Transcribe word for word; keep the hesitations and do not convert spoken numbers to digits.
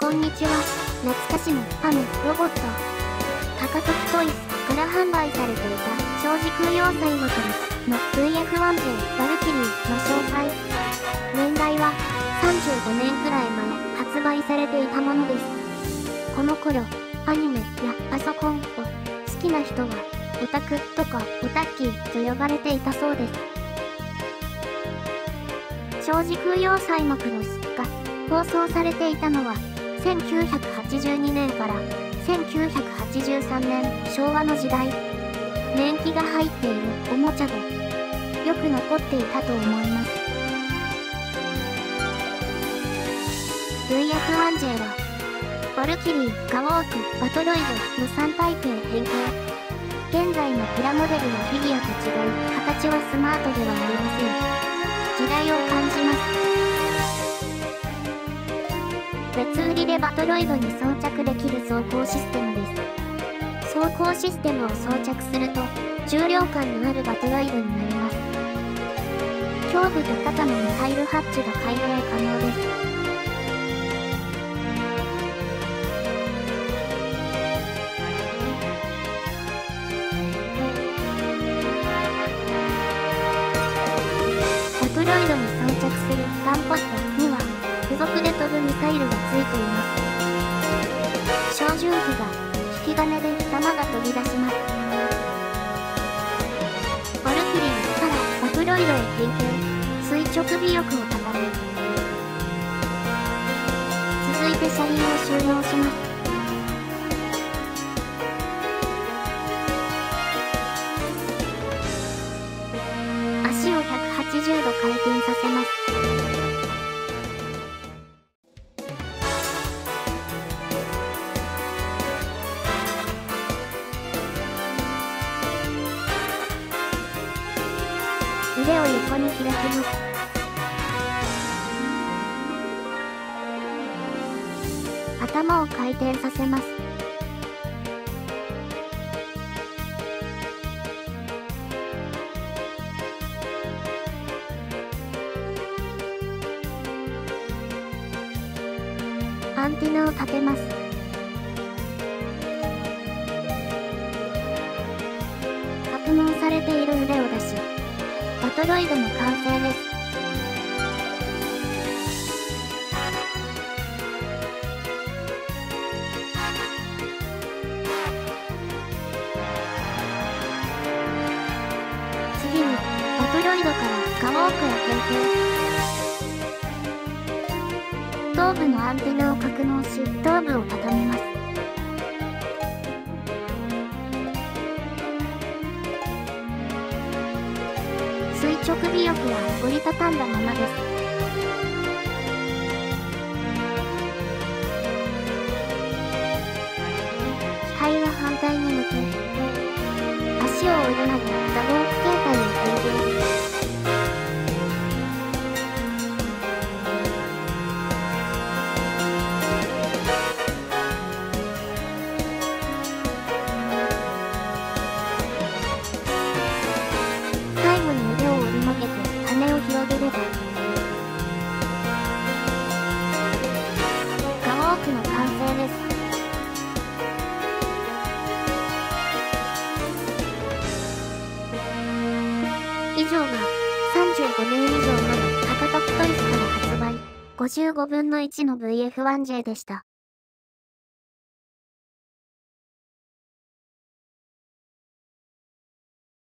こんにちは。懐かしのファムロボット高徳トイスから販売されていた超時空要塞ボトルの ブイエフワンジェー バルキリーの紹介。年代はさんじゅうごねんくらい前発売されていたものです。この頃アニメやパソコンを好きな人はオタクとかオタッキーと呼ばれていたそうです。超時空要塞マクロスが放送されていたのはせんきゅうひゃくはちじゅうにねんからせんきゅうひゃくはちじゅうさんねん昭和の時代。年季が入っているおもちゃでよく残っていたと思います。 ブイエフワンジェー はバルキリー、ガオーク、バトロイドのさんタイプへ変形。現在のプラモデルのフィギュアと違い形はスマートではありません。時代を感じます。別売りでバトロイドに装着できる走行システムです。走行システムを装着すると重量感のあるバトロイドになります。胸部と肩のミサイルハッチが開閉可能です。バトロイドに装着するガンポストには付属で飛ぶミサイルがついています。小銃器が引き金で弾が飛び出します。バルキリーからバトロイドへ変形。垂直尾翼を高め、続いて車輪を収納します。足をひゃくはちじゅうど回転させます。腕を横に開きます。頭を回転させます。アンテナを立てます。格納されている腕を出し、バトロイドの完成です。次にバトロイドからガオークへ変形。頭部のアンテナを格納し、頭部を畳みます。垂直尾翼は折りたたんだままです。機体は反対に向け、足を折りながらガオーク形態へ変形。最後に腕を折り曲げて羽を広げればガオークの完成です。以上がさんじゅうごねん以上前高徳トイスから発売ごじゅうごぶんのいちの ブイエフワンジェー でした。